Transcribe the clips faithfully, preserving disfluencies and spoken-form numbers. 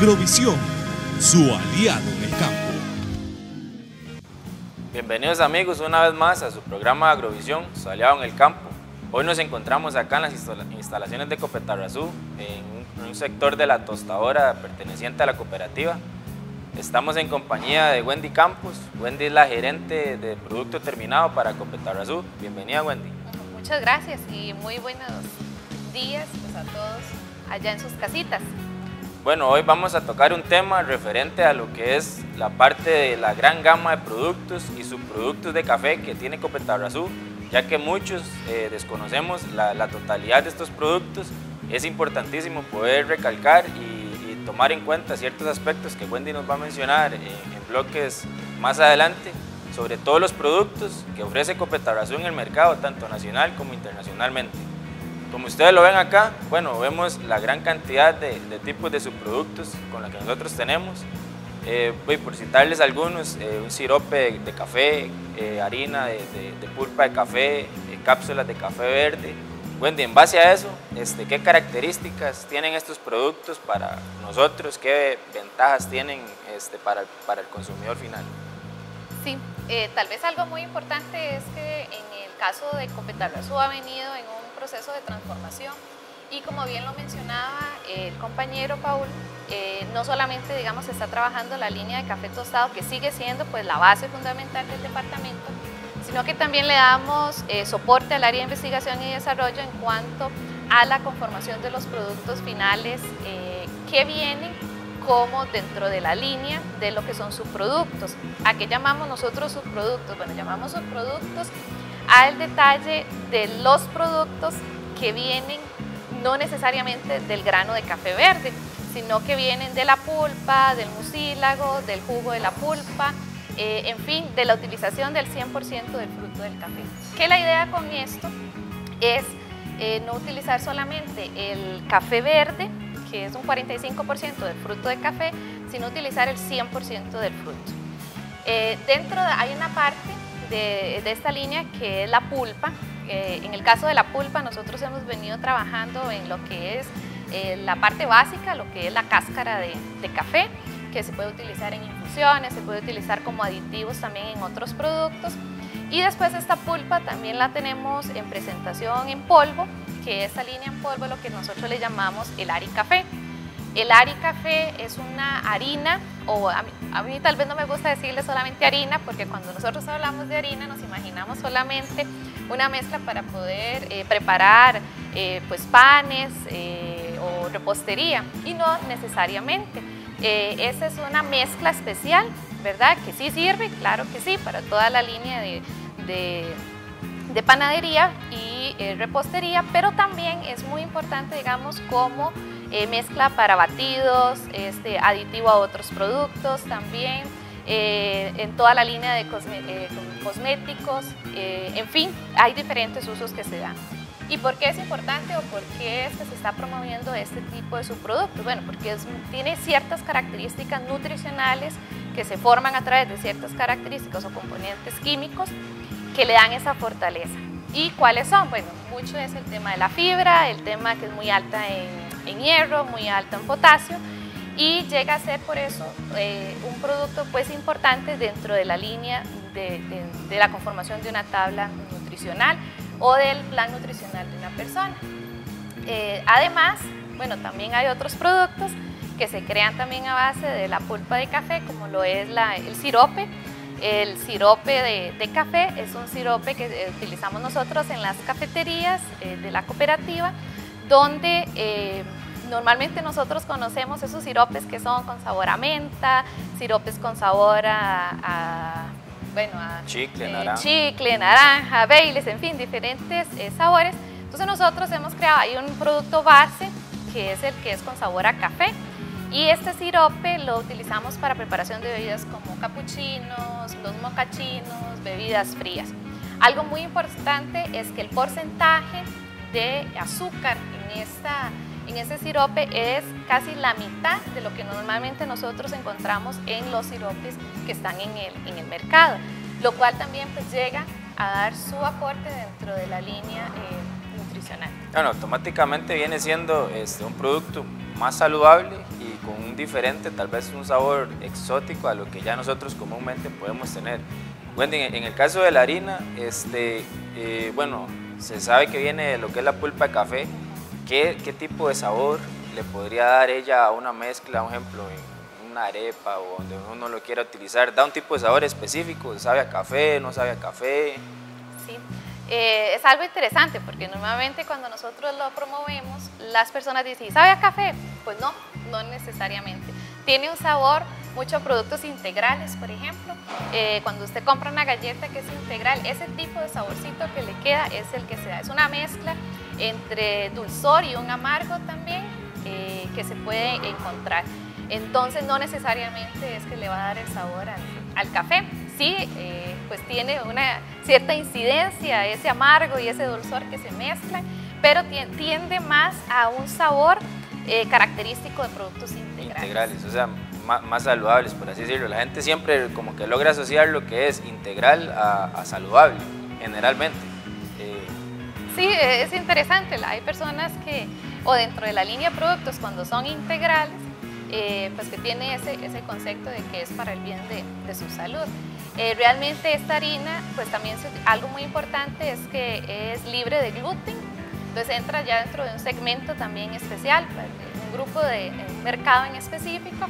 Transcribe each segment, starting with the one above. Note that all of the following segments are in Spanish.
Agrovisión, su aliado en el campo. Bienvenidos amigos una vez más a su programa Agrovisión, su aliado en el campo. Hoy nos encontramos acá en las instalaciones de Copetarrazú, en un sector de la tostadora perteneciente a la cooperativa. Estamos en compañía de Wendy Campos. Wendy es la gerente de producto terminado para Copetarrazú. Bienvenida, Wendy. Muchas gracias y muy buenos días pues, a todos allá en sus casitas. Bueno, hoy vamos a tocar un tema referente a lo que es la parte de la gran gama de productos y subproductos de café que tiene Copetarrazú, ya que muchos eh, desconocemos la, la totalidad de estos productos. Es importantísimo poder recalcar y, y tomar en cuenta ciertos aspectos que Wendy nos va a mencionar en, en bloques más adelante, sobre todos los productos que ofrece Copetarrazú en el mercado, tanto nacional como internacionalmente. Como ustedes lo ven acá, bueno, vemos la gran cantidad de, de tipos de subproductos con los que nosotros tenemos. Eh, voy por citarles algunos, eh, un sirope de, de café, eh, harina de, de, de pulpa de café, eh, cápsulas de café verde. Wendy, en base a eso, este, ¿qué características tienen estos productos para nosotros? ¿Qué ventajas tienen este, para, para el consumidor final? Sí, eh, tal vez algo muy importante es que en el caso de Copetarrazú ha venido en un proceso de transformación y como bien lo mencionaba el compañero Paul, eh, no solamente digamos está trabajando la línea de café tostado que sigue siendo pues la base fundamental del departamento, sino que también le damos eh, soporte al área de investigación y desarrollo en cuanto a la conformación de los productos finales eh, que vienen como dentro de la línea de lo que son subproductos. ¿A qué llamamos nosotros subproductos? Bueno, llamamos subproductos al detalle de los productos que vienen no necesariamente del grano de café verde, sino que vienen de la pulpa, del mucílago, del jugo de la pulpa, eh, en fin, de la utilización del cien por ciento del fruto del café. Que la idea con esto es eh, no utilizar solamente el café verde, que es un cuarenta y cinco por ciento del fruto de café, sino utilizar el cien por ciento del fruto. Eh, dentro de, hay una parte de, de esta línea que es la pulpa. Eh, en el caso de la pulpa nosotros hemos venido trabajando en lo que es eh, la parte básica, lo que es la cáscara de, de café, que se puede utilizar en infusiones, se puede utilizar como aditivos también en otros productos. Y después esta pulpa también la tenemos en presentación en polvo, que esta línea en polvo es lo que nosotros le llamamos el Ari Café. El Ari Café es una harina, o a mí, a mí tal vez no me gusta decirle solamente harina, porque cuando nosotros hablamos de harina nos imaginamos solamente una mezcla para poder eh, preparar eh, pues panes eh, o repostería, y no necesariamente. Eh, esa es una mezcla especial, ¿verdad? Que sí sirve, claro que sí, para toda la línea de, de, de panadería y eh, repostería, pero también es muy importante, digamos, como eh, mezcla para batidos, este, aditivo a otros productos también, eh, en toda la línea de cosme, eh, cosméticos, eh, en fin, hay diferentes usos que se dan. ¿Y por qué es importante o por qué es que se está promoviendo este tipo de subproductos? Bueno, porque es, tiene ciertas características nutricionales que se forman a través de ciertas características o componentes químicos que le dan esa fortaleza. ¿Y cuáles son? Bueno, mucho es el tema de la fibra, el tema que es muy alta en, en hierro, muy alta en potasio, y llega a ser por eso eh, un producto pues importante dentro de la línea de, de, de la conformación de una tabla nutricional o del plan nutricional de una persona. Eh, además, bueno, también hay otros productos que se crean también a base de la pulpa de café, como lo es la, el sirope. El sirope de, de café es un sirope que eh, utilizamos nosotros en las cafeterías eh, de la cooperativa, donde eh, normalmente nosotros conocemos esos siropes que son con sabor a menta, siropes con sabor a, a bueno, a chicle, eh, naranja. chicle, naranja, Baileys, en fin, diferentes eh, sabores. Entonces nosotros hemos creado, hay un producto base que es el que es con sabor a café, y este sirope lo utilizamos para preparación de bebidas como capuchinos, los mocachinos, bebidas frías. Algo muy importante es que el porcentaje de azúcar en, esta, en este sirope es casi la mitad de lo que normalmente nosotros encontramos en los siropes que están en el, en el mercado, lo cual también pues llega a dar su aporte dentro de la línea eh, nutricional. Bueno, automáticamente viene siendo este, un producto más saludable y con un diferente, tal vez un sabor exótico a lo que ya nosotros comúnmente podemos tener. Wendy, en el caso de la harina, este, eh, bueno, se sabe que viene de lo que es la pulpa de café. ¿Qué, qué tipo de sabor le podría dar ella a una mezcla, por ejemplo, en una arepa o donde uno lo quiera utilizar? ¿Da un tipo de sabor específico? ¿Sabe a café? ¿No sabe a café? Sí, eh, es algo interesante porque normalmente cuando nosotros lo promovemos, las personas dicen, ¿sabe a café? Pues no, no necesariamente. Tiene un sabor, muchos productos integrales, por ejemplo, eh, cuando usted compra una galleta que es integral, ese tipo de saborcito que le queda es el que se da. Es una mezcla entre dulzor y un amargo también eh, que se puede encontrar. Entonces no necesariamente es que le va a dar el sabor al, al café. Sí, eh, pues tiene una cierta incidencia ese amargo y ese dulzor que se mezclan, pero tiende más a un sabor eh, característico de productos integrales. Integrales, o sea, más, más saludables, por así decirlo. La gente siempre como que logra asociar lo que es integral a, a saludable, generalmente. Eh, Sí, es interesante. Hay personas que, o dentro de la línea de productos, cuando son integrales, eh, pues que tiene ese, ese concepto de que es para el bien de, de su salud. Eh, realmente esta harina, pues también se, algo muy importante es que es libre de gluten, entonces entra ya dentro de un segmento también especial, un grupo de mercado en específico.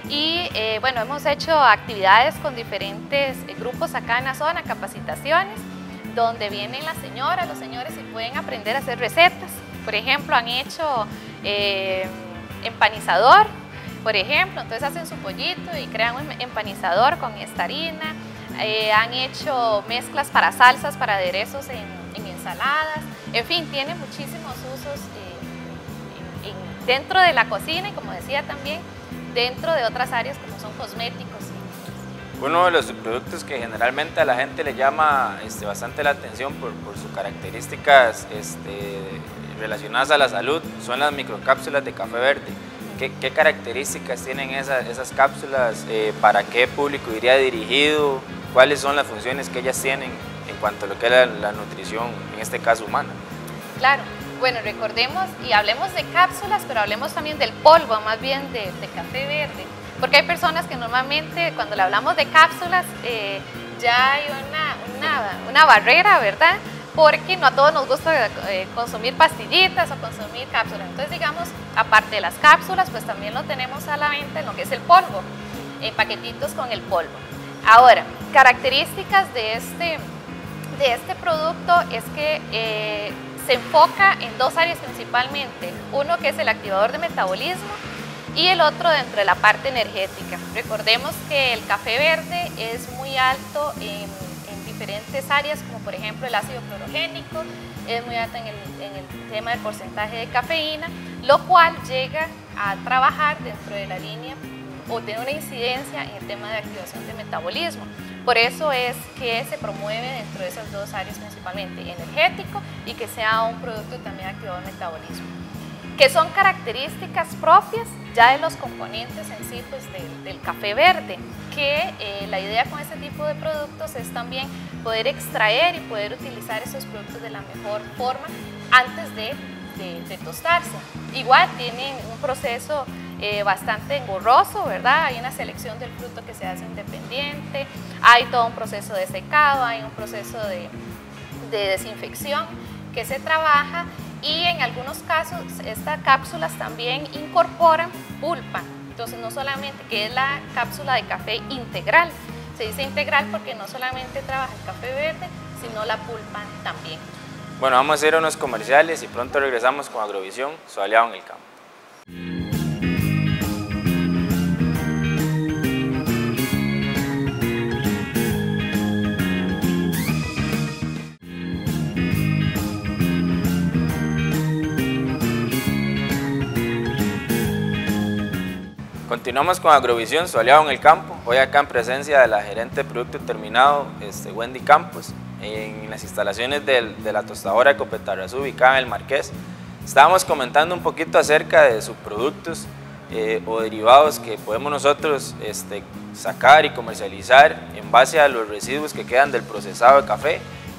Y eh, bueno, hemos hecho actividades con diferentes grupos acá en la zona, capacitaciones, donde vienen las señoras, los señores y pueden aprender a hacer recetas. Por ejemplo, han hecho eh, empanizador, por ejemplo, entonces hacen su pollito y crean un empanizador con esta harina. Eh, han hecho mezclas para salsas, para aderezos en, en ensaladas. En fin, tiene muchísimos usos eh, en, en, dentro de la cocina y, como decía también, dentro de otras áreas como son cosméticos. Uno de los productos que generalmente a la gente le llama este, bastante la atención por, por sus características este, relacionadas a la salud son las microcápsulas de café verde. ¿Qué, qué características tienen esas, esas cápsulas? Eh, ¿Para qué público iría dirigido? ¿Cuáles son las funciones que ellas tienen en cuanto a lo que es la, la nutrición, en este caso humana? Claro, bueno, recordemos y hablemos de cápsulas, pero hablemos también del polvo, más bien de, de café verde. Porque hay personas que normalmente cuando le hablamos de cápsulas eh, ya hay una, una, una barrera, ¿verdad? Porque no a todos nos gusta eh, consumir pastillitas o consumir cápsulas. Entonces, digamos, aparte de las cápsulas, pues también lo tenemos a la venta en lo que es el polvo, en paquetitos con el polvo. Ahora, características de este, de este producto es que eh, se enfoca en dos áreas principalmente. Uno que es el activador de metabolismo y el otro dentro de la parte energética. Recordemos que el café verde es muy alto en, en diferentes áreas, como por ejemplo el ácido clorogénico, es muy alto en el, en el tema del porcentaje de cafeína, lo cual llega a trabajar dentro de la línea o tiene una incidencia en el tema de activación de metabolismo. Por eso es que se promueve dentro de esas dos áreas principalmente, energético y que sea un producto también activador de metabolismo, que son características propias ya de los componentes en sí pues, del, del café verde, que eh, la idea con este tipo de productos es también poder extraer y poder utilizar esos productos de la mejor forma antes de, de, de tostarse. Igual tienen un proceso eh, bastante engorroso, ¿verdad? Hay una selección del fruto que se hace independiente, hay todo un proceso de secado, hay un proceso de, de desinfección que se trabaja. Y en algunos casos estas cápsulas también incorporan pulpa, entonces no solamente que es la cápsula de café integral, se dice integral porque no solamente trabaja el café verde, sino la pulpa también. Bueno, vamos a hacer unos comerciales y pronto regresamos con Agrovisión, su aliado en el campo. Continuamos con Agrovisión, su aliado en el campo. Hoy acá en presencia de la gerente de producto terminado, este, Wendy Campos, en las instalaciones del, de la tostadora Ecopetarrazú ubicada en el Marqués. Estábamos comentando un poquito acerca de sus productos eh, o derivados que podemos nosotros este, sacar y comercializar en base a los residuos que quedan del procesado de café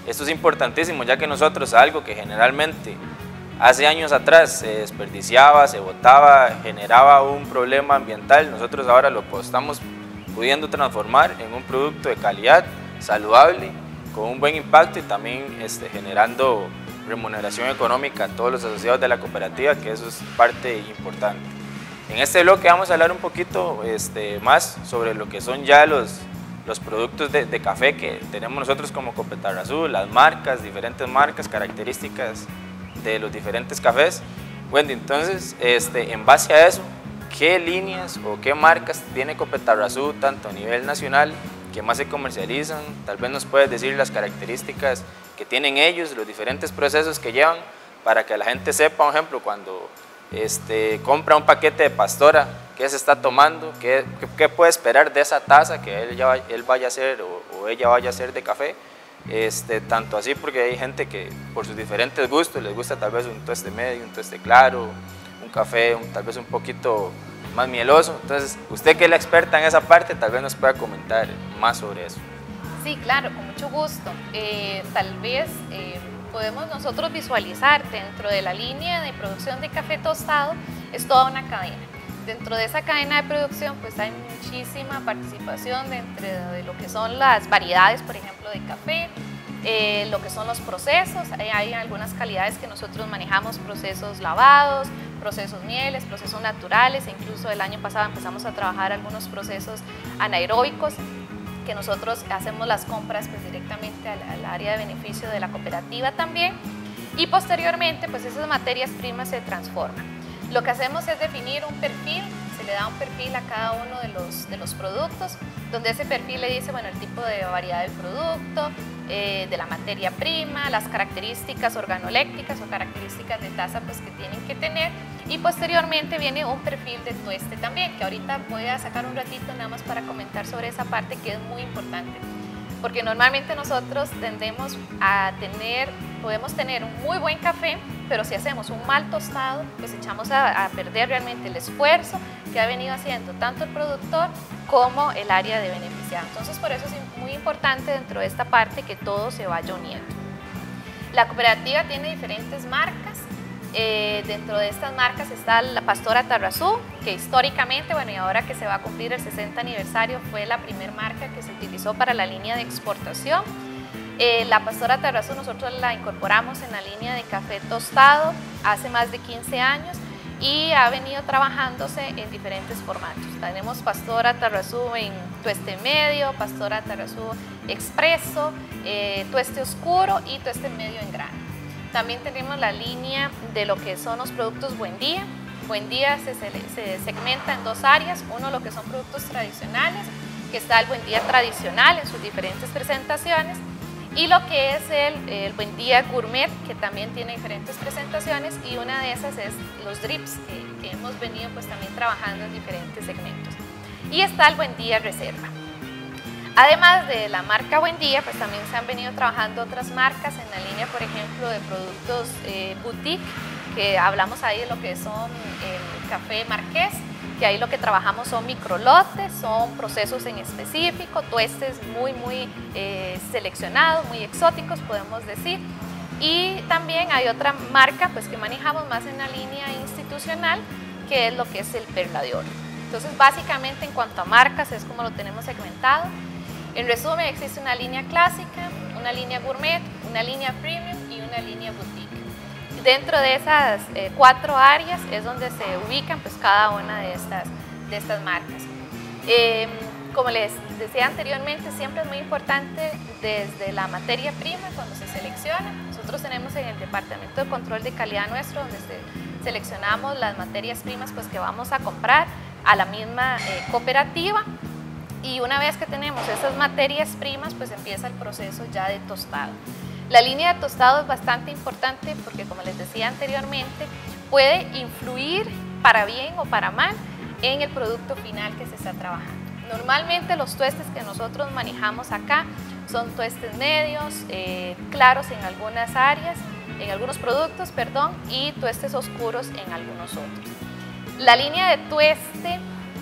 Esto es importantísimo, ya que nosotros algo que generalmente hace años atrás se desperdiciaba, se botaba, generaba un problema ambiental, nosotros ahora lo estamos pudiendo transformar en un producto de calidad, saludable, con un buen impacto y también este, generando remuneración económica a todos los asociados de la cooperativa, que eso es parte importante. En este bloque vamos a hablar un poquito este, más sobre lo que son ya los, los productos de, de café que tenemos nosotros como Copetarrazú, las marcas, diferentes marcas, características de los diferentes cafés. Wendy, entonces, este, en base a eso, ¿qué líneas o qué marcas tiene Copetarrazú tanto a nivel nacional que más se comercializan? Tal vez nos puedes decir las características que tienen ellos, los diferentes procesos que llevan, para que la gente sepa, por ejemplo, cuando este, compra un paquete de Pastora, qué se está tomando, qué, qué, qué puede esperar de esa taza que él, ya, él vaya a hacer o, o ella vaya a hacer de café. Este, tanto así porque hay gente que por sus diferentes gustos les gusta tal vez un tueste medio, un tueste claro, un café un, tal vez un poquito más mieloso. Entonces, usted que es la experta en esa parte, tal vez nos pueda comentar más sobre eso. Sí, claro, con mucho gusto. Eh, tal vez eh, podemos nosotros visualizar dentro de la línea de producción de café tostado, es toda una cadena. Dentro de esa cadena de producción pues hay muchísima participación dentro de lo que son las variedades, por ejemplo, de café, eh, lo que son los procesos. Hay, hay algunas calidades que nosotros manejamos, procesos lavados, procesos mieles, procesos naturales, e incluso el año pasado empezamos a trabajar algunos procesos anaeróbicos que nosotros hacemos las compras pues directamente al, al área de beneficio de la cooperativa también, y posteriormente pues esas materias primas se transforman. Lo que hacemos es definir un perfil, se le da un perfil a cada uno de los, de los productos, donde ese perfil le dice, bueno, el tipo de variedad del producto, eh, de la materia prima, las características organolépticas o características de taza pues, que tienen que tener, y posteriormente viene un perfil de tueste también, que ahorita voy a sacar un ratito nada más para comentar sobre esa parte que es muy importante, porque normalmente nosotros tendemos a tener, podemos tener un muy buen café, pero si hacemos un mal tostado, pues echamos a, a perder realmente el esfuerzo que ha venido haciendo tanto el productor como el área de beneficiado. Entonces, por eso es muy importante dentro de esta parte que todo se vaya uniendo. La cooperativa tiene diferentes marcas. Eh, dentro de estas marcas está la Pastora Tarrazú, que históricamente, bueno, y ahora que se va a cumplir el sesenta aniversario, fue la primera marca que se utilizó para la línea de exportación. Eh, la Pastora Tarrazú nosotros la incorporamos en la línea de café tostado hace más de quince años y ha venido trabajándose en diferentes formatos. Tenemos Pastora Tarrazú en tueste medio, Pastora Tarrazú expreso, eh, tueste oscuro y tueste medio en grano. También tenemos la línea de lo que son los productos Buen Día. Buen Día se, se segmenta en dos áreas, uno lo que son productos tradicionales, que está el Buen Día tradicional en sus diferentes presentaciones, y lo que es el, el Buen Día Gourmet, que también tiene diferentes presentaciones, y una de esas es los drips, que, que hemos venido pues también trabajando en diferentes segmentos. Y está el Buen Día Reserva. Además de la marca Buen Día, pues también se han venido trabajando otras marcas en la línea, por ejemplo, de productos eh, boutique, que hablamos ahí de lo que son el café Marqués, que ahí lo que trabajamos son microlotes, son procesos en específico, tuestes muy, muy eh, seleccionados, muy exóticos, podemos decir. Y también hay otra marca pues, que manejamos más en la línea institucional, que es lo que es el Perla de Oro. Entonces, básicamente, en cuanto a marcas, es como lo tenemos segmentado. En resumen, existe una línea clásica, una línea gourmet, una línea premium y una línea boutique. Dentro de esas eh, cuatro áreas es donde se ubican pues, cada una de estas, de estas marcas. Eh, como les decía anteriormente, siempre es muy importante desde la materia prima cuando se selecciona. Nosotros tenemos en el Departamento de Control de Calidad nuestro, donde se, seleccionamos las materias primas pues, que vamos a comprar a la misma eh, cooperativa. Y una vez que tenemos esas materias primas, pues empieza el proceso ya de tostado. La línea de tostado es bastante importante porque, como les decía anteriormente, puede influir para bien o para mal en el producto final que se está trabajando. Normalmente los tuestes que nosotros manejamos acá son tuestes medios, eh, claros en algunas áreas, en algunos productos, perdón, y tuestes oscuros en algunos otros. La línea de tueste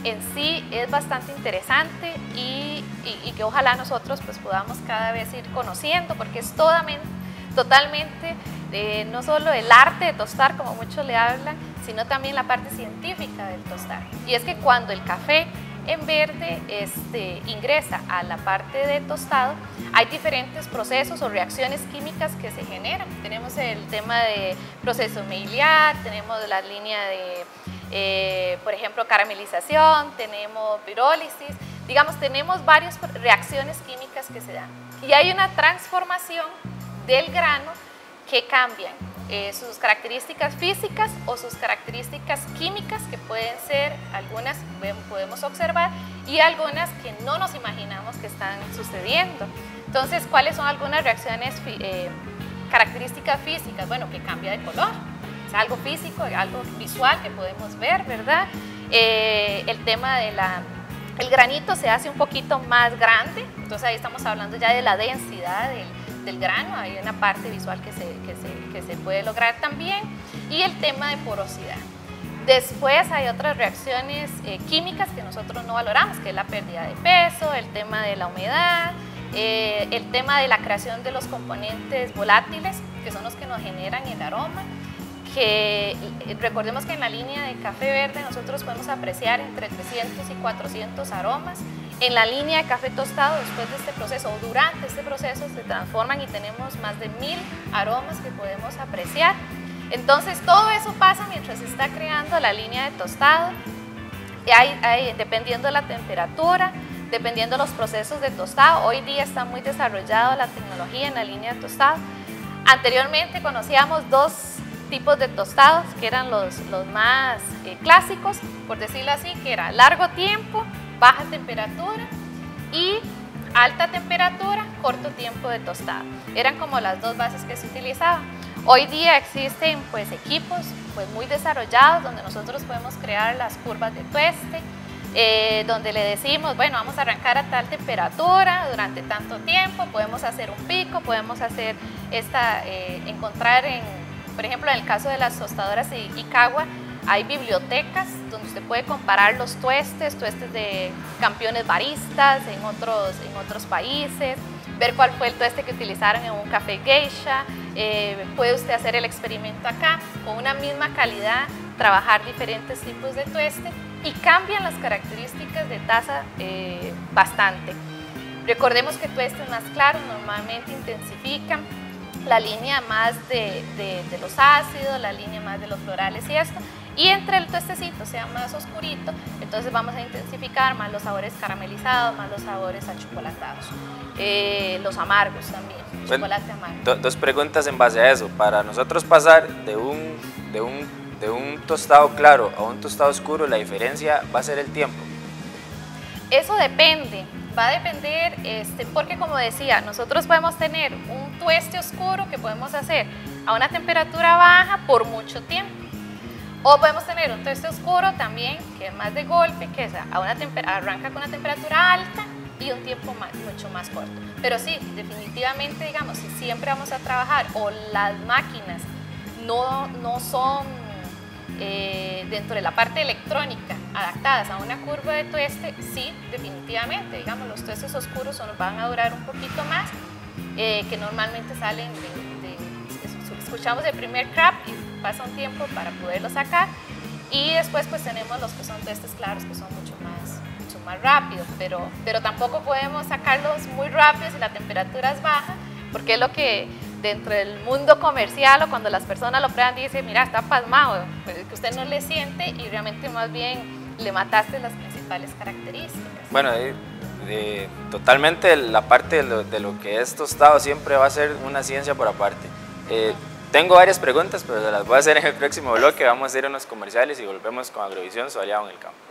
en sí es bastante interesante y, y, y que ojalá nosotros pues podamos cada vez ir conociendo, porque es totalmente, totalmente eh, no solo el arte de tostar, como muchos le hablan, sino también la parte científica del tostar. Y es que cuando el café en verde este, ingresa a la parte de tostado, hay diferentes procesos o reacciones químicas que se generan. Tenemos el tema de proceso Maillard, tenemos la línea de, eh, por ejemplo, caramelización, tenemos pirólisis, digamos, tenemos varias reacciones químicas que se dan. Y hay una transformación del grano que cambian eh, sus características físicas o sus características químicas, que pueden ser algunas, podemos observar, y algunas que no nos imaginamos que están sucediendo. Entonces, ¿cuáles son algunas reacciones, eh, características físicas? Bueno, que cambia de color, es algo físico, algo visual que podemos ver, ¿verdad? Eh, el tema de la... El granito se hace un poquito más grande, entonces ahí estamos hablando ya de la densidad del del grano, hay una parte visual que se, que, se, que se puede lograr también, y el tema de porosidad. Después hay otras reacciones eh, químicas que nosotros no valoramos, que es la pérdida de peso, el tema de la humedad, eh, el tema de la creación de los componentes volátiles, que son los que nos generan el aroma, que recordemos que en la línea de café verde nosotros podemos apreciar entre trescientos y cuatrocientos aromas. En la línea de café tostado, después de este proceso o durante este proceso, se transforman y tenemos más de mil aromas que podemos apreciar. Entonces todo eso pasa mientras se está creando la línea de tostado. Y hay, hay, dependiendo de la temperatura, dependiendo de los procesos de tostado, hoy día está muy desarrollada la tecnología en la línea de tostado. Anteriormente conocíamos dos tipos de tostados que eran los, los más eh, clásicos, por decirlo así, que era largo tiempo, baja temperatura, y alta temperatura, corto tiempo de tostado. Eran como las dos bases que se utilizaban. Hoy día existen pues equipos pues muy desarrollados donde nosotros podemos crear las curvas de tueste, eh, donde le decimos, bueno, vamos a arrancar a tal temperatura durante tanto tiempo, podemos hacer un pico, podemos hacer esta, eh, encontrar en, por ejemplo, en el caso de las tostadoras de Icagua, hay bibliotecas donde usted puede comparar los tuestes, tuestes de campeones baristas en otros, en otros países, ver cuál fue el tueste que utilizaron en un café geisha, eh, puede usted hacer el experimento acá, con una misma calidad, trabajar diferentes tipos de tueste y cambian las características de taza eh, bastante. Recordemos que tuestes más claros normalmente intensifican la línea más de, de, de los ácidos, la línea más de los florales y esto, y entre el tuestecito sea más oscurito, entonces vamos a intensificar más los sabores caramelizados, más los sabores achocolatados, eh, los amargos también, el bueno, chocolate amargo. Do, dos preguntas en base a eso. Para nosotros pasar de un, de, un, de un tostado claro a un tostado oscuro, la diferencia va a ser el tiempo. Eso depende, va a depender, este, porque como decía, nosotros podemos tener un tueste oscuro que podemos hacer a una temperatura baja por mucho tiempo. O podemos tener un tueste oscuro también, que es más de golpe, que es a una arranca con una temperatura alta y un tiempo más, mucho más corto. Pero sí, definitivamente, digamos, si siempre vamos a trabajar o las máquinas no, no son eh, dentro de la parte electrónica adaptadas a una curva de tueste, sí, definitivamente, digamos, los tuestes oscuros nos van a durar un poquito más, eh, que normalmente salen de, de, escuchamos el primer crap y pasa un tiempo para poderlo sacar, y después pues tenemos los que son tuestes claros, que son mucho más, mucho más rápidos, pero, pero tampoco podemos sacarlos muy rápidos si la temperatura es baja, porque es lo que dentro del mundo comercial o cuando las personas lo prueban dicen, mira, está pasmado, pues, que usted no le siente y realmente más bien le mataste las principales características. Bueno, eh, eh, totalmente la parte de lo, de lo que es tostado siempre va a ser una ciencia por aparte. Eh, Tengo varias preguntas, pero se las voy a hacer en el próximo bloque. Vamos a ir a unos comerciales y volvemos con Agrovisión, su aliado en el campo.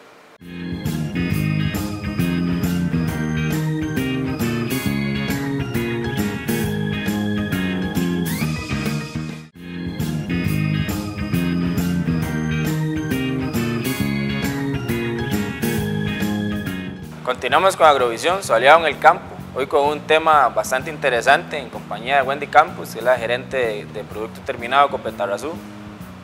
Continuamos con Agrovisión, su aliado en el campo. Hoy con un tema bastante interesante en compañía de Wendy Campos, que es la gerente de, de Producto Terminado Copetarrazú.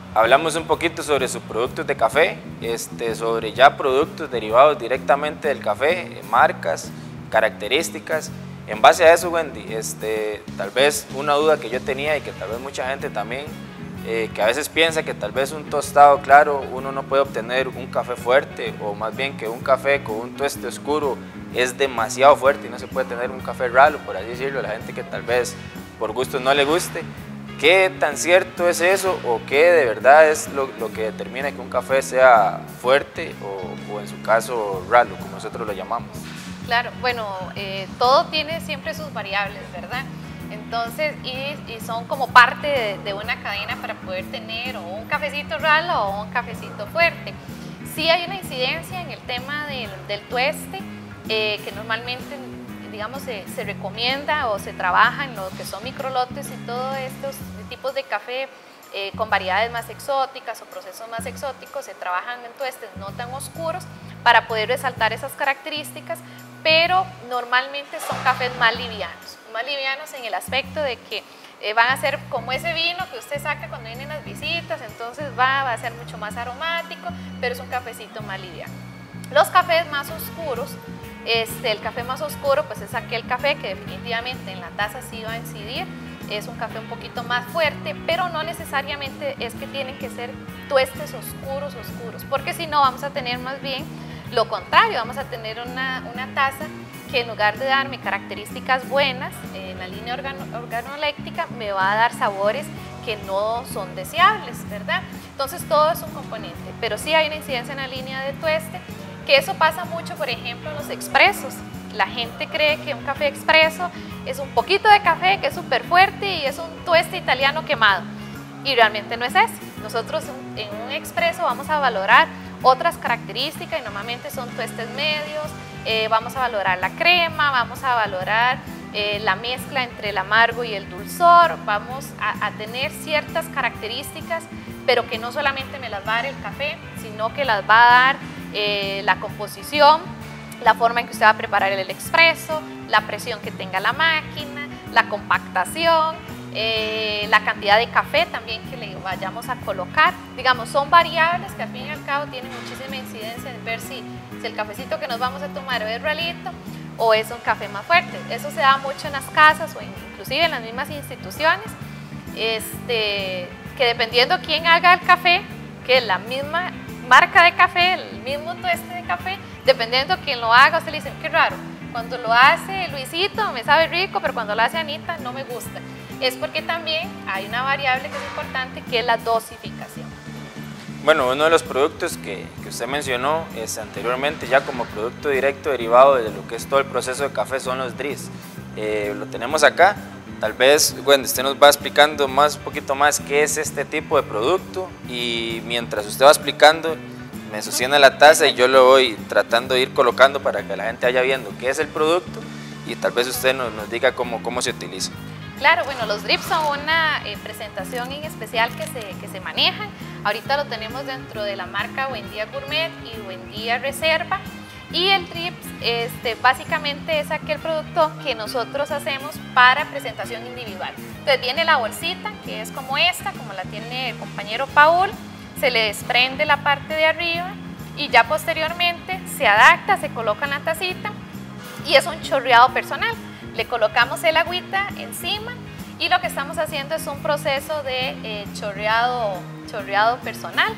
Hablamos un poquito sobre sus productos de café, este, sobre ya productos derivados directamente del café, marcas, características. En base a eso, Wendy, este, tal vez una duda que yo tenía y que tal vez mucha gente también, eh, que a veces piensa que tal vez un tostado claro uno no puede obtener un café fuerte, o más bien que un café con un tueste oscuro es demasiado fuerte y no se puede tener un café ralo, por así decirlo, la gente que tal vez por gusto no le guste. ¿Qué tan cierto es eso, o qué de verdad es lo, lo que determina que un café sea fuerte o, o en su caso ralo, como nosotros lo llamamos? Claro, bueno, eh, todo tiene siempre sus variables, ¿verdad? Entonces, y, y son como parte de, de una cadena para poder tener o un cafecito ralo o un cafecito fuerte. Sí hay una incidencia en el tema del, del tueste, eh, que normalmente, digamos, se, se recomienda o se trabaja en lo que son microlotes y todos estos tipos de café eh, con variedades más exóticas o procesos más exóticos, se trabajan en tuestes no tan oscuros para poder resaltar esas características, pero normalmente son cafés más livianos, más livianos en el aspecto de que eh, van a ser como ese vino que usted saca cuando vienen las visitas, entonces va, va a ser mucho más aromático, pero es un cafecito más liviano. Los cafés más oscuros, este, el café más oscuro pues es aquel café que definitivamente en la taza sí va a incidir, es un café un poquito más fuerte, pero no necesariamente es que tienen que ser tuestes oscuros, oscuros, porque si no vamos a tener más bien lo contrario, vamos a tener una, una taza que en lugar de darme características buenas en la línea organo, organoléctrica, me va a dar sabores que no son deseables, ¿verdad? Entonces todo es un componente, pero sí hay una incidencia en la línea de tueste, que eso pasa mucho, por ejemplo, en los expresos. La gente cree que un café expreso es un poquito de café que es súper fuerte y es un tueste italiano quemado, y realmente no es eso. Nosotros en un expreso vamos a valorar otras características y normalmente son tuestes medios, eh, vamos a valorar la crema, vamos a valorar eh, la mezcla entre el amargo y el dulzor, vamos a, a tener ciertas características, pero que no solamente me las va a dar el café, sino que las va a dar eh, la composición, la forma en que usted va a preparar el expreso, la presión que tenga la máquina, la compactación, eh, la cantidad de café también que le vayamos a colocar. Digamos, son variables que al fin y al cabo tienen muchísima incidencia en ver si, si el cafecito que nos vamos a tomar es realito o es un café más fuerte. Eso se da mucho en las casas o inclusive en las mismas instituciones, este, que dependiendo quién haga el café, que es la misma marca de café, el mismo tueste de café, dependiendo de quién lo haga, usted le dice, qué raro, cuando lo hace Luisito me sabe rico, pero cuando lo hace Anita no me gusta. Es porque también hay una variable que es importante, que es la dosificación. Bueno, uno de los productos que, que usted mencionó es, anteriormente ya como producto directo derivado de lo que es todo el proceso de café son los dris. Eh, lo tenemos acá. Tal vez, bueno, usted nos va explicando más, un poquito más qué es este tipo de producto, y mientras usted va explicando, me sostiene la taza y yo lo voy tratando de ir colocando para que la gente vaya viendo qué es el producto y tal vez usted nos, nos diga cómo, cómo se utiliza. Claro, bueno, los drips son una eh, presentación en especial que se, que se maneja. Ahorita lo tenemos dentro de la marca Buen Día Gourmet y Buen Día Reserva. Y el drips este, básicamente es aquel producto que nosotros hacemos para presentación individual. Entonces viene la bolsita, que es como esta, como la tiene el compañero Paul, se le desprende la parte de arriba y ya posteriormente se adapta, se coloca en la tacita y es un chorreado personal. Le colocamos el agüita encima y lo que estamos haciendo es un proceso de eh, chorreado, chorreado personal,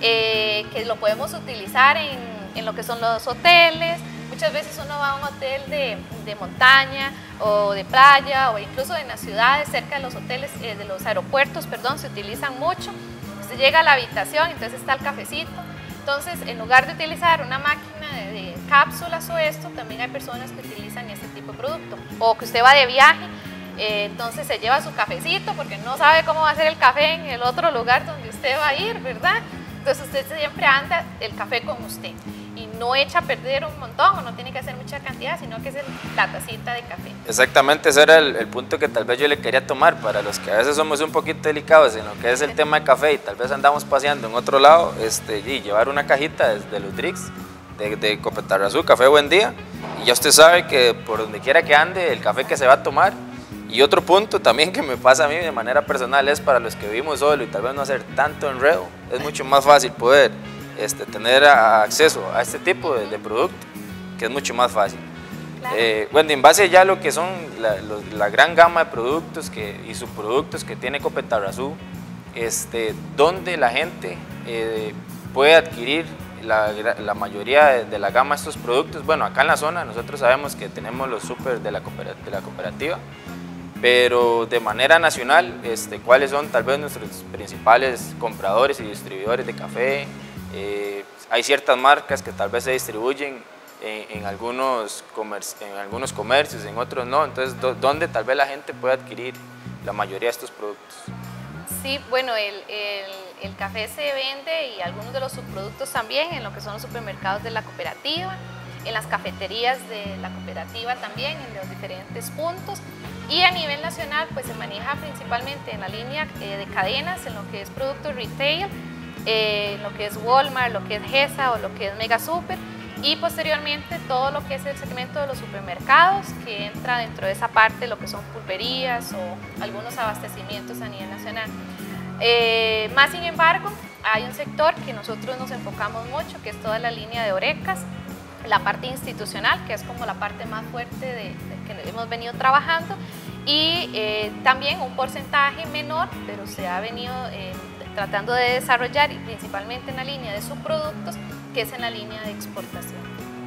eh, que lo podemos utilizar en en lo que son los hoteles. Muchas veces uno va a un hotel de, de montaña o de playa o incluso en las ciudades, cerca de los hoteles, eh, de los aeropuertos, perdón, se utilizan mucho. Usted llega a la habitación, entonces está el cafecito. Entonces, en lugar de utilizar una máquina de, de cápsulas o esto, también hay personas que utilizan este tipo de producto. O que usted va de viaje, eh, entonces se lleva su cafecito porque no sabe cómo va a ser el café en el otro lugar donde usted va a ir, ¿verdad? Entonces usted siempre anda el café con usted y no echa a perder un montón, o no tiene que hacer mucha cantidad, sino que es el, la tacita de café. Exactamente, ese era el, el punto que tal vez yo le quería tomar, para los que a veces somos un poquito delicados en lo que es el tema de café y tal vez andamos paseando en otro lado, este, y llevar una cajita de, de los drinks de, de Copetarrazú, Café Buen Día, y ya usted sabe que por donde quiera que ande, el café que se va a tomar Y otro punto también que me pasa a mí de manera personal es para los que vivimos solo y tal vez no hacer tanto enredo, es mucho más fácil poder este, tener a, acceso a este tipo de, de producto, que es mucho más fácil. Claro. Eh, bueno, en base ya a lo que son la, lo, la gran gama de productos que, y subproductos que tiene Copetarrazú, este, donde la gente eh, puede adquirir la, la mayoría de, de la gama de estos productos. Bueno, acá en la zona nosotros sabemos que tenemos los súper de, de la cooperativa, pero de manera nacional, este, ¿cuáles son tal vez nuestros principales compradores y distribuidores de café? Eh, hay ciertas marcas que tal vez se distribuyen en, en, algunos, comerci en algunos comercios, en otros no, entonces, do, ¿dónde tal vez la gente puede adquirir la mayoría de estos productos? Sí, bueno, el, el, el café se vende y algunos de los subproductos también en lo que son los supermercados de la cooperativa, en las cafeterías de la cooperativa también, en los diferentes puntos. Y a nivel nacional pues se maneja principalmente en la línea eh, de cadenas, en lo que es producto retail, eh, en lo que es Walmart, lo que es Gesa o lo que es Mega Super, y posteriormente todo lo que es el segmento de los supermercados, que entra dentro de esa parte lo que son pulperías o algunos abastecimientos a nivel nacional. Eh, más sin embargo, hay un sector que nosotros nos enfocamos mucho, que es toda la línea de Orecas, la parte institucional, que es como la parte más fuerte de, de que hemos venido trabajando, y eh, también un porcentaje menor, pero se ha venido eh, tratando de desarrollar, y principalmente en la línea de subproductos, que es en la línea de exportación.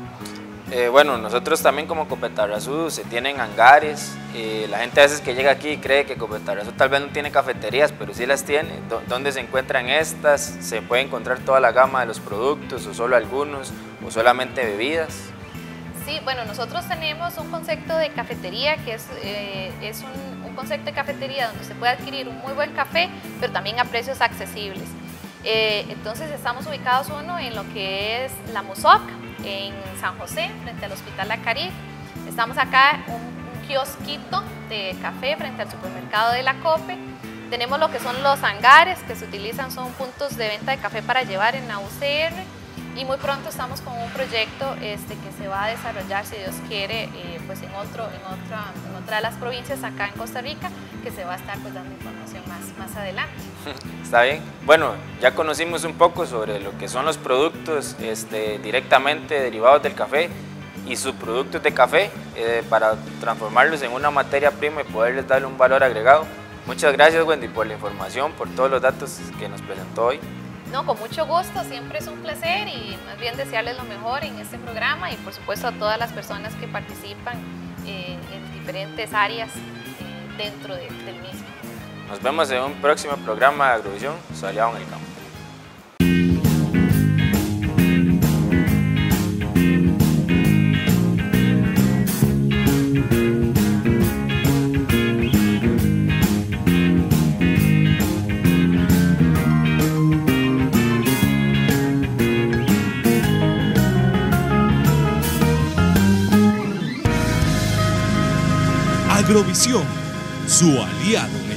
Eh, bueno, nosotros también como Copetarrazú se tienen hangares, eh, la gente a veces que llega aquí cree que Copetarrazú tal vez no tiene cafeterías, pero sí las tiene. ¿Dónde se encuentran estas? ¿Se puede encontrar toda la gama de los productos o solo algunos o solamente bebidas? Sí, bueno, nosotros tenemos un concepto de cafetería que es, eh, es un, un concepto de cafetería donde se puede adquirir un muy buen café, pero también a precios accesibles. Eh, entonces estamos ubicados uno en lo que es la Musoc, en San José, frente al Hospital La Caribe. Estamos acá un, un kiosquito de café frente al supermercado de la Cope. Tenemos lo que son los hangares que se utilizan, son puntos de venta de café para llevar en la U C R, y muy pronto estamos con un proyecto este, que se va a desarrollar, si Dios quiere, eh, pues en, otro, en, otra, en otra de las provincias acá en Costa Rica, que se va a estar pues, dando información más, más adelante. Está bien. Bueno, ya conocimos un poco sobre lo que son los productos este, directamente derivados del café y subproductos de café eh, para transformarlos en una materia prima y poderles darle un valor agregado. Muchas gracias, Wendy, por la información, por todos los datos que nos presentó hoy. No, con mucho gusto, siempre es un placer y más bien desearles lo mejor en este programa y por supuesto a todas las personas que participan eh, en diferentes áreas eh, dentro de, del mismo. Nos vemos en un próximo programa de Agrovisión, Soleado en el Campo. Agrovisión, su aliado.